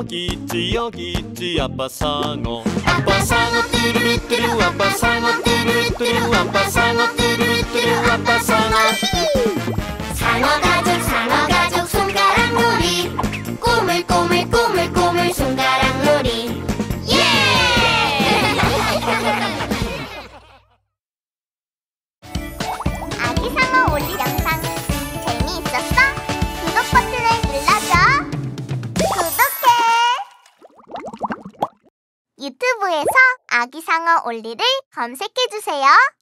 여기 있지 아빠 상어. 아빠 상어 뚜루루뚜루 아빠 상어 뚜루루뚜루 아빠 상어 뚜루루뚜루 아빠 상어. 상어 가족 손가락 놀이. 꼬물꼬물 손가락 놀이. 예! 아기 상어 올리 영상 재미있었어? 구독 버튼을 눌러줘. 구독해! 유튜브에서 아기 상어 올리를 검색해주세요.